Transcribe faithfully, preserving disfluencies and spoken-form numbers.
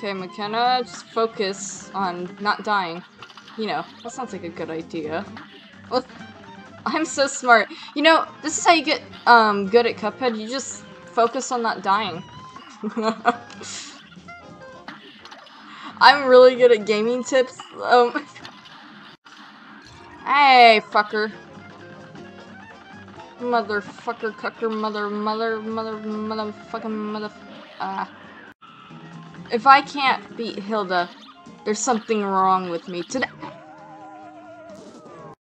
Okay, McKenna, just focus on not dying. You know, that sounds like a good idea. Well, I'm so smart. You know, this is how you get um good at Cuphead. You just focus on not dying. I'm really good at gaming tips. Um, hey, fucker. Motherfucker, cucker, mother, mother, mother, motherfucking mother. Ah. Uh, if I can't beat Hilda, there's something wrong with me today.